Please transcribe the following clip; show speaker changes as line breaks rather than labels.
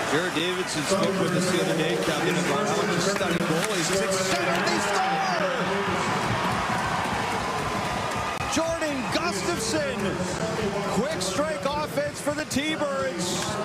Jared Davidson spoke with us the other day, Captain, about how much a stunning goal is. 6-7, they score! Jordan Gustafson, quick strike offense for the T-Birds.